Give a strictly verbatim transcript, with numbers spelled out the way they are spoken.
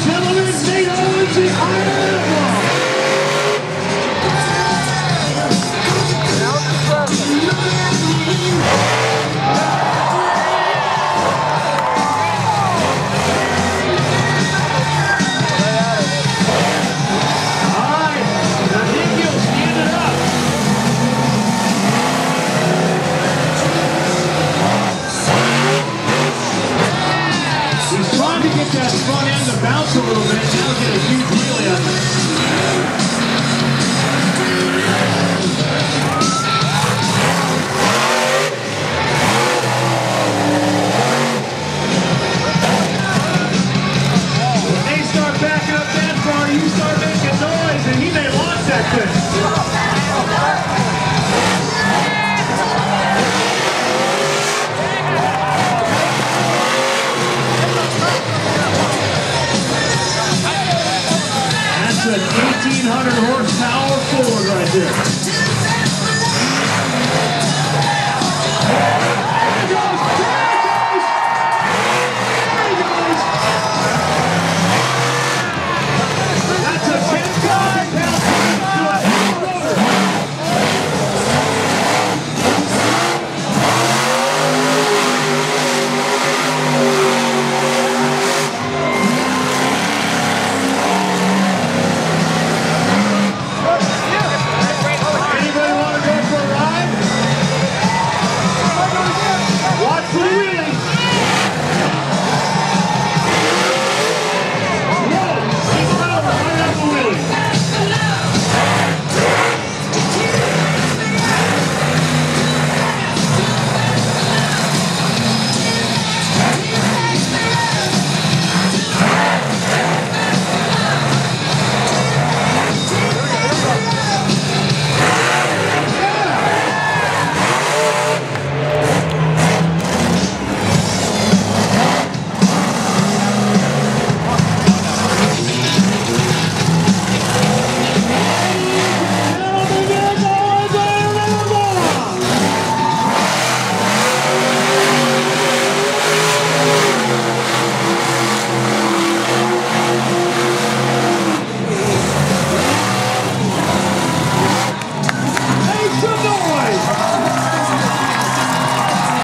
That front end to bounce a little bit. Now get a huge wheelie on it. When they start backing up that far, you start making noise, and he may launch that thing. eighteen hundred horsepower Ford right there.